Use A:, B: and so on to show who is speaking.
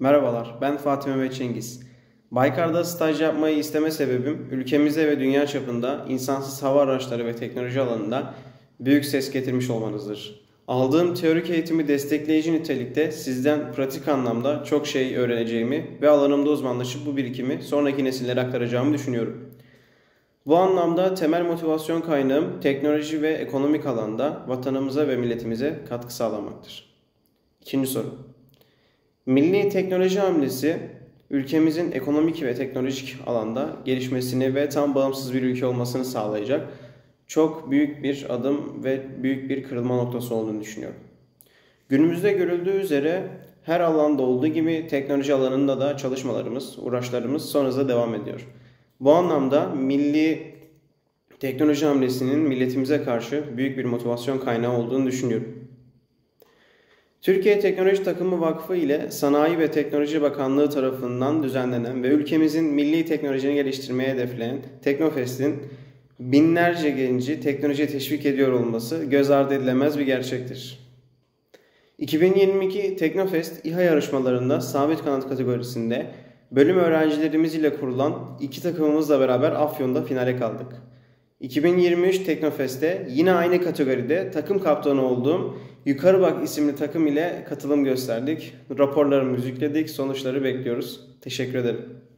A: Merhabalar, ben Fatih Mehmet Cengiz. Baykar'da staj yapmayı isteme sebebim, ülkemize ve dünya çapında insansız hava araçları ve teknoloji alanında büyük ses getirmiş olmanızdır. Aldığım teorik eğitimi destekleyici nitelikte sizden pratik anlamda çok şey öğreneceğimi ve alanımda uzmanlaşıp bu birikimi sonraki nesillere aktaracağımı düşünüyorum. Bu anlamda temel motivasyon kaynağım teknoloji ve ekonomik alanda vatanımıza ve milletimize katkı sağlamaktır. İkinci soru. Milli teknoloji hamlesi ülkemizin ekonomik ve teknolojik alanda gelişmesini ve tam bağımsız bir ülke olmasını sağlayacak çok büyük bir adım ve büyük bir kırılma noktası olduğunu düşünüyorum. Günümüzde görüldüğü üzere her alanda olduğu gibi teknoloji alanında da çalışmalarımız, uğraşlarımız son hızla devam ediyor. Bu anlamda milli teknoloji hamlesinin milletimize karşı büyük bir motivasyon kaynağı olduğunu düşünüyorum. Türkiye Teknoloji Takımı Vakfı ile Sanayi ve Teknoloji Bakanlığı tarafından düzenlenen ve ülkemizin milli teknolojini geliştirmeye hedefleyen Teknofest'in binlerce genci teknolojiye teşvik ediyor olması göz ardı edilemez bir gerçektir. 2022 Teknofest İHA yarışmalarında sabit kanat kategorisinde bölüm öğrencilerimiz ile kurulan iki takımımızla beraber Afyon'da finale kaldık. 2023 Teknofest'te yine aynı kategoride takım kaptanı olduğum Yukarı Bak isimli takım ile katılım gösterdik. Raporlarımızı yükledik, sonuçları bekliyoruz. Teşekkür ederim.